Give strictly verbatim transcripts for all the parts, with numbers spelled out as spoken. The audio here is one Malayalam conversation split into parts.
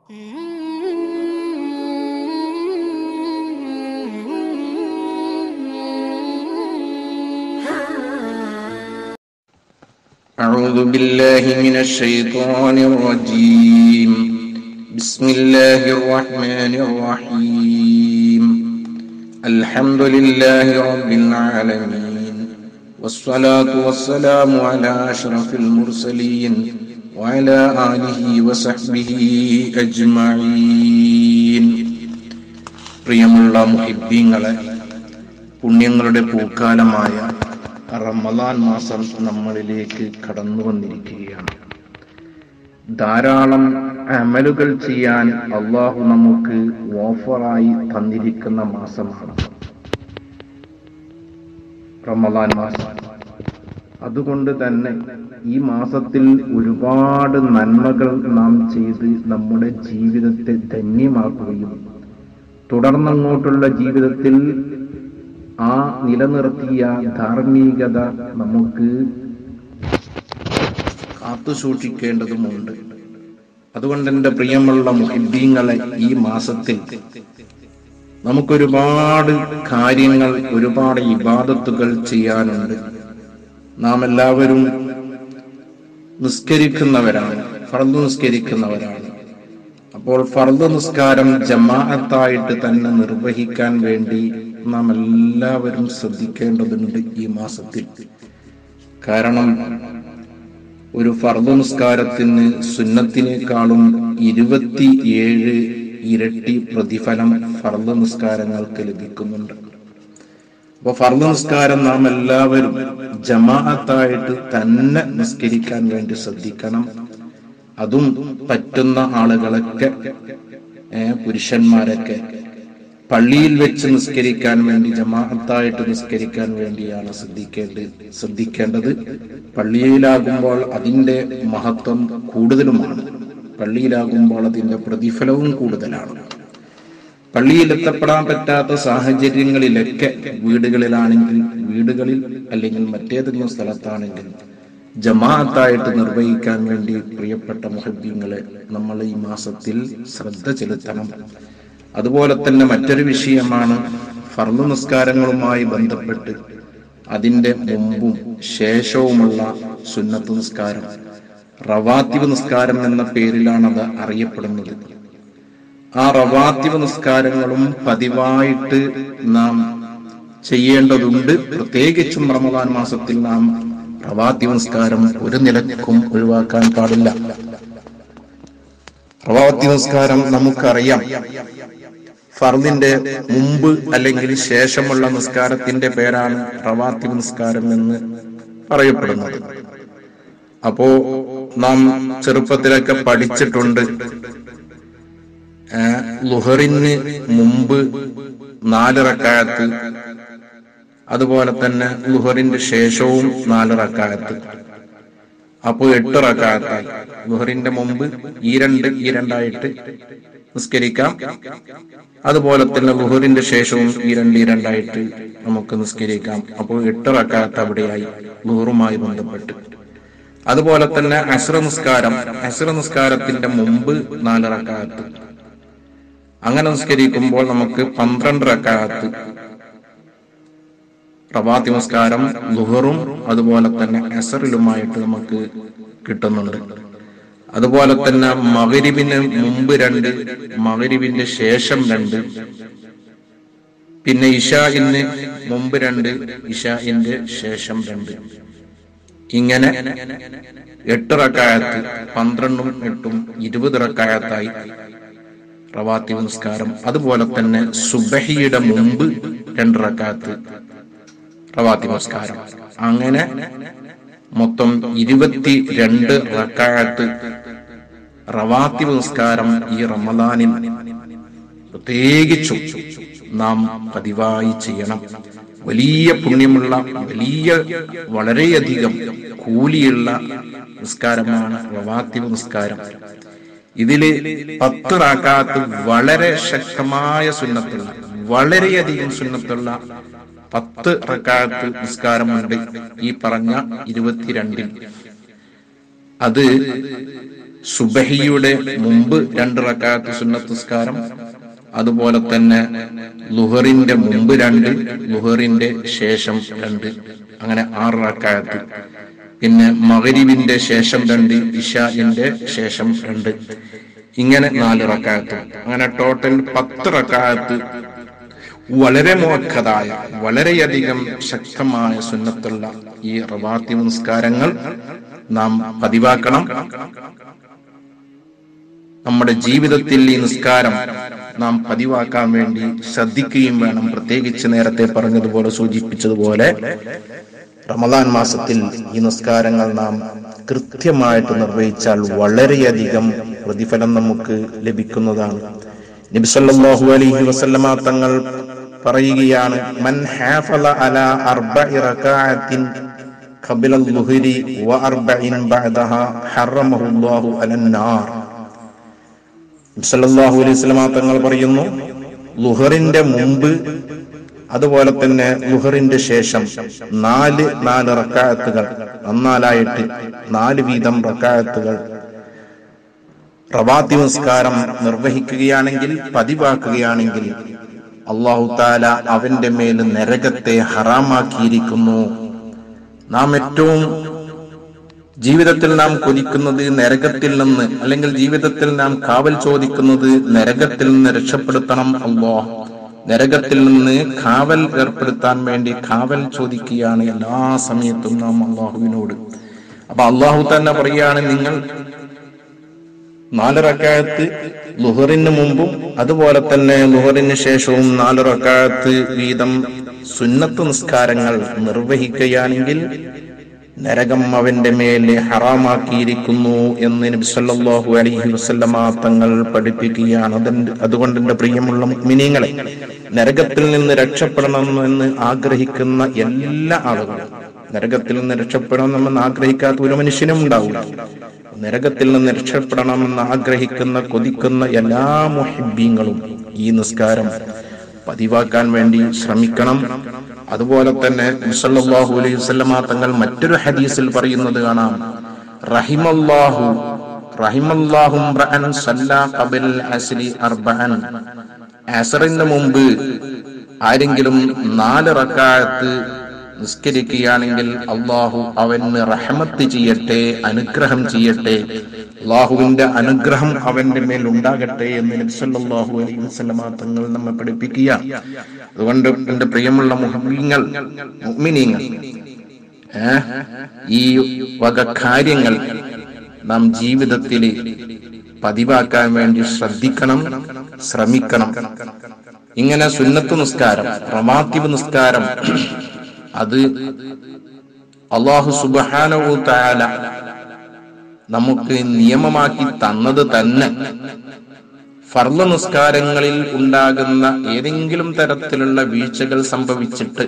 أعوذ بالله من الشيطان الرجيم. بسم الله الرحمن الرحيم. الحمد لله رب العالمين، والصلاة والسلام على أشرف المرسلين وعلى آله وصحبه أجمعين. പ്രിയമുള്ള മുഹിബ്ബീങ്ങളെ, പുണ്യങ്ങളുടെ പൂക്കാലമായ റമളാൻ മാസം നമ്മളിലേക്ക് കടന്നു വന്നിരിക്കുകയാണ്. ധാരാളം അമലുകൾ ചെയ്യാൻ അള്ളാഹു നമുക്ക് ഓഫറായി തന്നിരിക്കുന്ന മാസമാണ് റമളാൻ മാസം. അതുകൊണ്ട് തന്നെ ഈ മാസത്തിൽ ഒരുപാട് നന്മകൾ നാം ചെയ്ത് നമ്മുടെ ജീവിതത്തെ ധന്യമാക്കുകയും തുടർന്നങ്ങോട്ടുള്ള ജീവിതത്തിൽ ആ നിലനിർത്തിയ ധാർമ്മികത നമുക്ക് കാത്തു സൂക്ഷിക്കേണ്ടതുമുണ്ട്. അതുകൊണ്ട് എൻ്റെ പ്രിയമുള്ള മുഹിബ്ബീങ്ങളെ, ഈ മാസത്തിൽ നമുക്കൊരുപാട് കാര്യങ്ങൾ, ഒരുപാട് ഇബാദത്തുകൾ ചെയ്യാനുണ്ട്. നാം എല്ലാവരും നിസ്കരിക്കുന്നവരാണ്, ഫർദ് നിസ്കരിക്കുന്നവരാണ്. അപ്പോൾ ഫർദ് നിസ്കാരം ജമാഅത്തായിട്ട് തന്നെ നിർവഹിക്കാൻ വേണ്ടി നാം എല്ലാവരും ശ്രദ്ധിക്കേണ്ടതുണ്ട് ഈ മാസത്തിൽ. കാരണം ഒരു ഫർദ് നിസ്കാരത്തിന് സുന്നത്തിനേക്കാളും ഇരുപത്തിയേഴ് ഇരട്ടി പ്രതിഫലം ഫർദ് നിസ്കാരങ്ങൾക്ക് ലഭിക്കുന്നുണ്ട്. അപ്പൊ ഫർദ് നിസ്കാരം നാം എല്ലാവരും ജമാഅത്തായിട്ട് തന്നെ നിസ്കരിക്കാൻ വേണ്ടി ശ്രദ്ധിക്കണം. അതും പറ്റുന്ന ആളുകളൊക്കെ, പുരുഷന്മാരൊക്കെ പള്ളിയിൽ വെച്ച് നിസ്കരിക്കാൻ വേണ്ടി, ജമാഅത്തായിട്ട് നിസ്കരിക്കാൻ വേണ്ടിയാണ് ശ്രദ്ധിക്കേണ്ടത് ശ്രദ്ധിക്കേണ്ടത് പള്ളിയിലാകുമ്പോൾ അതിന്റെ മഹത്വം കൂടുതലുമാണ്. പള്ളിയിലാകുമ്പോൾ അതിന്റെ പ്രതിഫലവും കൂടുതലാണ്. പള്ളിയിൽ എത്തപ്പെടാൻ പറ്റാത്ത സാഹചര്യങ്ങളിലൊക്കെ വീടുകളിലാണെങ്കിൽ, വീടുകളിൽ അല്ലെങ്കിൽ മറ്റേതെങ്കിലും സ്ഥലത്താണെങ്കിൽ ജമാഅത്തായിട്ട് നിർവഹിക്കാൻ വേണ്ടി പ്രിയപ്പെട്ട മുഹബ്ബീങ്ങളെ, നമ്മൾ ഈ മാസത്തിൽ ശ്രദ്ധ ചെലുത്തണം. അതുപോലെ തന്നെ മറ്റൊരു വിഷയമാണ് ഫർദ് നിസ്കാരങ്ങളുമായി ബന്ധപ്പെട്ട് അതിന്റെ മുമ്പും ശേഷവുമുള്ള സുന്നത്ത് നിസ്കാരം. റവാത്തിബ് നിസ്കാരം എന്ന പേരിലാണ് അത് അറിയപ്പെടുന്നത്. ആ റവാത്തിബ് നിസ്കാരങ്ങളും പതിവായിട്ട് നാം ചെയ്യേണ്ടതുണ്ട്. പ്രത്യേകിച്ചും റമളാൻ മാസത്തിൽ നാം റവാത്തിബ് നിസ്കാരം ഒരു നിലക്കും ഒഴിവാക്കാൻ പാടില്ല. റവാത്തിബ് നിസ്കാരം നമുക്കറിയാം, ഫർദിന്റെ മുമ്പ് അല്ലെങ്കിൽ ശേഷമുള്ള നിസ്കാരത്തിന്റെ പേരാണ് റവാത്തിബ് നിസ്കാരം എന്ന് പറയപ്പെടുന്നത്. അപ്പോ നാം ചെറുപ്പത്തിലൊക്കെ പഠിച്ചിട്ടുണ്ട്, ളുഹറിന് മുമ്പ് നാല് റക്അത്ത്, അതുപോലെ തന്നെ ളുഹറിന്റെ ശേഷവും നാല് റക്അത്ത്. അപ്പോ എട്ട് റക്അത്തായി. ളുഹറിന്റെ മുമ്പ് ഈ രണ്ട് ഈ രണ്ടായിട്ട് നിസ്കരിക്കാം. അതുപോലെ തന്നെ ളുഹറിന്റെ ശേഷവും ഈ രണ്ട് ഈ രണ്ടായിട്ട് നമുക്ക് നിസ്കരിക്കാം. അപ്പോൾ എട്ട് റക്അത്ത് അവിടെയായി ളുഹറുമായി ബന്ധപ്പെട്ട്. അതുപോലെ തന്നെ അസ്ർ നിസ്കാരം, അസ്ർ നിസ്കാരത്തിന്റെ മുമ്പ് നാല് റക്അത്ത്. അങ്ങനെ നിസ്കരിക്കുമ്പോൾ നമുക്ക് പന്ത്രണ്ട് റക്അത്ത് റവാത്തിബ് നിസ്കാരം ളുഹറും അതുപോലെ തന്നെ അസ്റിലുമായിട്ട് നമുക്ക് കിട്ടുന്നുണ്ട്. അതുപോലെ തന്നെ മഗ്രിബിന് മുമ്പ് രണ്ട്, മഗ്രിബിന്റെ ശേഷം രണ്ട്, പിന്നെ ഇശാഇന് മുമ്പ് രണ്ട്, ഇശാഇന്റെ ശേഷം രണ്ട്. ഇങ്ങനെ എട്ട് റക്അത്ത്, പന്ത്രണ്ടും എട്ടും ഇരുപത് റക്അത്തായി റവാത്തിബ് നിസ്കാരം. അതുപോലെ തന്നെ സുബ്ഹിയുടെ മുമ്പ് രണ്ട് റക്അത്ത് റവാത്തിബ് നിസ്കാരം. അങ്ങനെ മൊത്തം ഇരുപത്തി രണ്ട് റക്അത്ത് റവാത്തിബ് നിസ്കാരം ഈ റമളാനിൽ പ്രത്യേകിച്ചും നാം പതിവായി ചെയ്യണം. വലിയ പുണ്യമുള്ള, വലിയ വളരെയധികം കൂലിയുള്ള നിസ്കാരമാണ് റവാത്തിബ് നിസ്കാരം. ഇതില് പത്ത് റക്അത്ത് വളരെ ശക്തമായ സുന്നത്തുള്ള, വളരെയധികം സുന്നത്തുള്ള പത്ത് റക്അത്ത് നിസ്കാരമുണ്ട് ഈ പറഞ്ഞ ഇരുപത്തിരണ്ടിൽ. അത് സുബഹിയുടെ മുമ്പ് രണ്ട് റക്അത്ത് സുന്നത്ത് നിസ്കാരം, അതുപോലെ തന്നെ ളുഹറിന്റെ മുമ്പ് രണ്ട്, ളുഹറിന്റെ ശേഷം രണ്ട്, അങ്ങനെ ആറ് റക്അത്ത്. പിന്നെ മഗ്രിബിന്റെ ശേഷം രണ്ട്, ഇശാഇന്റെ ശേഷം രണ്ട്, ഇങ്ങനെ നാല് റക്അത്ത്. അങ്ങനെ ടോട്ടൽ പത്ത് റക്അത്ത് വളരെ മുഅക്കദായ, വളരെയധികം ശക്തമായ സുന്നത്തുള്ള ഈ റവാത്തിബ് നിസ്കാരങ്ങൾ നാം പതിവാക്കണം. നമ്മുടെ ജീവിതത്തിൽ ഈ നിസ്കാരം നാം പതിവാക്കാൻ വേണ്ടി ശ്രദ്ധിക്കുകയും വേണം. പ്രത്യേകിച്ച് നേരത്തെ പറഞ്ഞതുപോലെ, സൂചിപ്പിച്ചതുപോലെ റമദാൻ മാസത്തിൽ ഈ നിസ്കാരങ്ങൾ നാം കൃത്യമായിട്ട് നിർവഹിച്ചാൽ വളരെയധികം പ്രതിഫലം നമുക്ക് ലഭിക്കുന്നതാണ്. നബി സല്ലല്ലാഹു അലൈഹി വസല്ലമ തങ്ങൾ പറയുകയാണ്, മൻ ഹാഫള അലാ അർബഇ റകഅത്തിൻ ഖബല അൽ-ളുഹരി വ അർബഇൻ ബഅദഹാ ഹറമഹുല്ലാഹു അലന്നാർ. നബി സല്ലല്ലാഹു അലൈഹി വസല്ലമ തങ്ങൾ പറയുന്നു, ളുഹറിന്റെ മുമ്പ് അതുപോലെ തന്നെ ളുഹറിന്റെ ശേഷം നാല് നാല് റക്അത്തുകൾ, നന്നാലായിട്ട് നാല് വീതം റക്അത്തുകൾ റവാത്തിബ് നിസ്കാരം നിർവഹിക്കുകയാണെങ്കിൽ, പതിവാക്കുകയാണെങ്കിൽ, അല്ലാഹു തആല അവന്റെ മേൽ നരകത്തെ ഹറാമാക്കിയിരിക്കുന്നു. നാം ഏറ്റവും ജീവിതത്തിൽ നാം കൊതിക്കുന്നത് നരകത്തിൽ നിന്ന്, അല്ലെങ്കിൽ ജീവിതത്തിൽ നാം കാവൽ ചോദിക്കുന്നത് നരകത്തിൽ നിന്ന് രക്ഷപ്പെടുത്തണം. അല്ലാഹ് നരകത്തിൽ നിന്ന് കാവൽ ഏർപ്പെടുത്താൻ വേണ്ടി കാവൽ ചോദിക്കുകയാണ് എല്ലാ സമയത്തും നാം അള്ളാഹുവിനോട്. അപ്പൊ അള്ളാഹു തന്നെ പറയാണ്, നിങ്ങൾ നാല് റക്അത്ത് ളുഹറിന് മുമ്പും അതുപോലെ തന്നെ ളുഹറിന് ശേഷവും നാല് റക്അത്ത് വീതം സുന്നത്ത് നിസ്കാരങ്ങൾ നിർവഹിക്കുകയാണെങ്കിൽ നരകം അവന്റെ മേലെ ഹറാമാക്കിയിരിക്കുന്നു എന്ന് നബി സല്ലല്ലാഹു അലൈഹി വസല്ലമ തങ്ങൾ പഠിപ്പിക്കുകയാണ്. അതുകൊണ്ട് എന്റെ പ്രിയമുള്ള മുഅ്മിനീങ്ങളെ, നരകത്തിൽ നിന്ന് രക്ഷപ്പെടണമെന്ന് ആഗ്രഹിക്കുന്ന എല്ലാ ആളുകളും, നരകത്തിൽ നിന്ന് രക്ഷപ്പെടണമെന്ന് ആഗ്രഹിക്കാത്ത ഒരു മനുഷ്യനും ഉണ്ടാവില്ല. നരകത്തിൽ നിന്ന് രക്ഷപ്പെടണമെന്ന് ആഗ്രഹിക്കുന്ന, കൊതിക്കുന്ന എല്ലാ മുഹിബ്ബീങ്ങളും ഈ നിസ്കാരം പതിവാക്കാൻ വേണ്ടി ശ്രമിക്കണം. അതുപോലെ തന്നെ സല്ലല്ലാഹു അലൈഹി വസല്ലമ തങ്ങൾ മറ്റൊരു ഹദീസിൽ പറയുന്നത് കാണാം, റഹിമല്ലാഹു റഹിമല്ലാഹു റഅൻ സല്ലാ ഖബൽ അസ്രി അർബഅൻ. അസ്റിന് മുമ്പ് ആരെങ്കിലും നാല് റക്അത്ത് നിസ്കരിക്കുകയാണെങ്കിൽ അള്ളാഹു അവന് റഹ്മത്ത് ചെയ്യട്ടെ, അനുഗ്രഹം ചെയ്യട്ടെ, അള്ളാഹുവിന്റെ അനുഗ്രഹം അവന്റെ മേൽ ഉണ്ടാകട്ടെ എന്ന് നബി സല്ലല്ലാഹു അലൈഹി വസല്ലമ തങ്ങൾ നമ്മെ പഠിപ്പിക്കുക. അതുകൊണ്ട് എന്റെ പ്രിയമുള്ള മുഅ്മിനീങ്ങൾ മുഅ്മിനീങ്ങൾ ഏഹ് ഈ വക കാര്യങ്ങൾ നാം ജീവിതത്തിൽ പതിവാക്കാൻ വേണ്ടി ശ്രദ്ധിക്കണം, ശ്രമിക്കണം. ഇങ്ങനെ സുന്നത്ത് നിസ്കാരം, റവാത്തിബ് നിസ്കാരം, അത് അല്ലാഹു സുബ്ഹാനഹു തആല നമുക്ക് നിയമമാക്കി തന്നത് തന്നെ ഫർള് നിസ്കാരങ്ങളിൽ ഉണ്ടാകുന്ന ഏതെങ്കിലും തരത്തിലുള്ള വീഴ്ചകൾ സംഭവിച്ചിട്ട്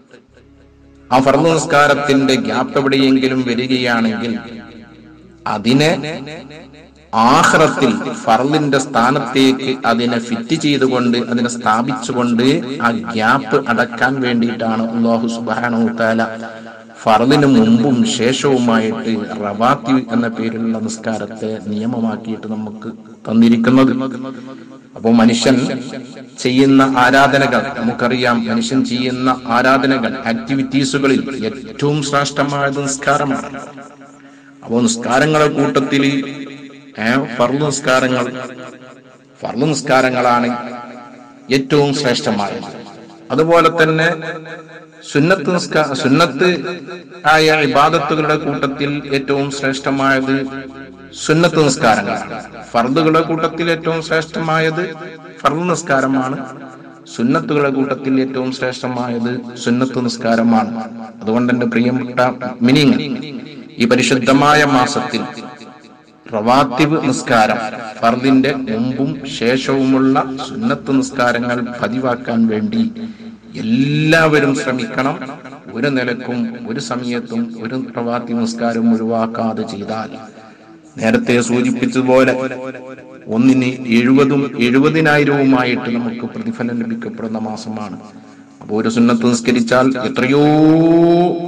ആ ഫർള് നിസ്കാരത്തിന്റെ ഗ്യാപ്പ് എവിടെയെങ്കിലും വരികയാണെങ്കിൽ അതിനെ ആഖിറത്തിൽ ഫർളിന്റെ സ്ഥാനത്തേക്ക് അതിനെ ഫിറ്റ് ചെയ്തുകൊണ്ട്, അതിനെ സ്ഥാപിച്ചുകൊണ്ട് ആ ഗ്യാപ്പ് അടക്കാൻ വേണ്ടിയിട്ടാണ് അല്ലാഹു സുബ്ഹാനഹു തആല ഫർളിന് മുമ്പും ശേഷവുമായിട്ട് റവാത്തിബ് എന്ന പേരിലുള്ള നിസ്കാരത്തെ നിയമമാക്കിയിട്ട് നമുക്ക് തന്നിരിക്കുന്നത്. അപ്പോൾ മനുഷ്യൻ ചെയ്യുന്ന ആരാധനകൾ നമുക്കറിയാം. മനുഷ്യൻ ചെയ്യുന്ന ആരാധനകൾ, ആക്ടിവിറ്റീസുകളിൽ ഏറ്റവും ശ്രേഷ്ഠമായത് നിസ്കാരമാണ്. അപ്പോൾ നിസ്കാരങ്ങളുടെ കൂട്ടത്തിൽ ഫർള് നിസ്കാരങ്ങൾ ഫർള് നിസ്കാരങ്ങളാണ് ഏറ്റവും ശ്രേഷ്ഠമായത്. അതുപോലെ തന്നെ സുന്നത്ത് നിസ്കാ സുന്നത്ത് ആയ ഇബാദത്തുകളുടെ കൂട്ടത്തിൽ ഏറ്റവും ശ്രേഷ്ഠമായത് സുന്നത്ത് നിസ്കാരങ്ങളാണ്. ഫർദുകളുടെ കൂട്ടത്തിൽ ഏറ്റവും ശ്രേഷ്ഠമായത് ഫർള് നിസ്കാരമാണ്. സുന്നത്തുകളുടെ കൂട്ടത്തിൽ ഏറ്റവും ശ്രേഷ്ഠമായത് സുന്നത്ത് നിസ്കാരമാണ്. അതുകൊണ്ട് എന്റെ പ്രിയപ്പെട്ട മുഅ്മിനീങ്ങൾ, ഈ പരിശുദ്ധമായ മാസത്തിൽ റവാത്തിബ് നിസ്കാരം, ഫർദിന്റെ മുമ്പും ശേഷവുമുള്ള സുന്നത്ത് നിസ്കാരങ്ങൾ പതിവാക്കാൻ വേണ്ടി എല്ലാവരും ശ്രമിക്കണം. ഒരു നിലക്കും ഒരു സമയത്തും ഒരു റവാത്തിബ് നിസ്കാരം ഒഴിവാക്കാതെ ചെയ്താൽ നേരത്തെ സൂചിപ്പിച്ചതുപോലെ ഒന്നിന് എഴുപതും എഴുപതിനായിരവുമായിട്ട് നമുക്ക് പ്രതിഫലം ലഭിക്കപ്പെടുന്ന മാസമാണ്. അപ്പൊ ഒരു സുന്നത്ത് നിസ്കരിച്ചാൽ എത്രയോ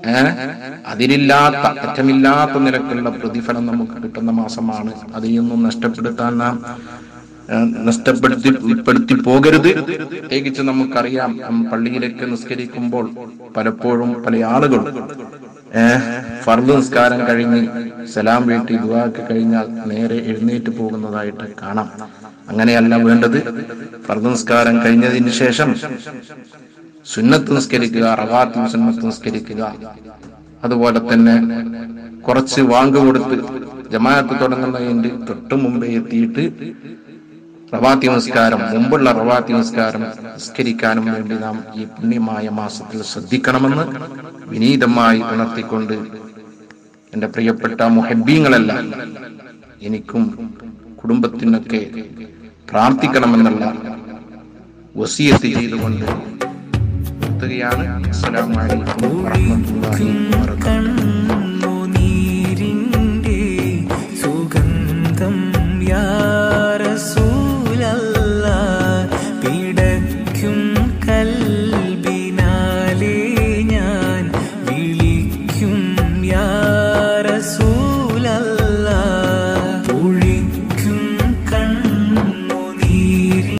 ഏഹ് അതിലില്ലാത്ത അറ്റമില്ലാത്ത നിരക്കുള്ള പ്രതിഫലം നമുക്ക് കിട്ടുന്ന മാസമാണ്. അതിൽ നഷ്ടപ്പെടുത്താൻ നാം നഷ്ടപ്പെടുത്തി പെടുത്തി പോകരുത്. പ്രത്യേകിച്ച് നമുക്കറിയാം, പള്ളിയിലേക്ക് നിസ്കരിക്കുമ്പോൾ പലപ്പോഴും പല ആളുകളും ഏഹ് ഫർദ് നിസ്കാരം കഴിഞ്ഞ് സലാം വീട്ടി ദുആക്ക് കഴിഞ്ഞാൽ നേരെ എഴുന്നേറ്റ് പോകുന്നതായിട്ട് കാണാം. അങ്ങനെയല്ല വേണ്ടത്. ഫർദ് നിസ്കാരം കഴിഞ്ഞതിന് ശേഷം സുന്നത്ത് നിസ്കരിക്കുക, റവാത്തിബ് സുന്നത്ത് നിസ്കരിക്കുക. അതുപോലെ തന്നെ കുറച്ച് വാങ്ക് കൊടുത്ത് ജമാഅത്ത് തുടങ്ങുന്നതിന്റെ തൊട്ട് മുമ്പേ എത്തിയിട്ട് റവാത്തി നിസ്കാരം, മുമ്പുള്ള റവാത്തി നിസ്കാരം നിസ്കരിക്കാനും വേണ്ടി നാം ഈ പുണ്യമായ മാസത്തിൽ ശ്രദ്ധിക്കണമെന്ന് വിനീതമായി ഉണർത്തിക്കൊണ്ട് എന്റെ പ്രിയപ്പെട്ട മുഹബ്ബീങ്ങളെല്ലാം എനിക്കും കുടുംബത്തിനൊക്കെ പ്രാർത്ഥിക്കണമെന്നുള്ള വസിയത്ത് ചെയ്തുകൊണ്ട് നിർത്തുകയാണ്. അസ്സലാമു അലൈക്കും വറഹ്മത്തുള്ളാഹി വബറകാതുഹു.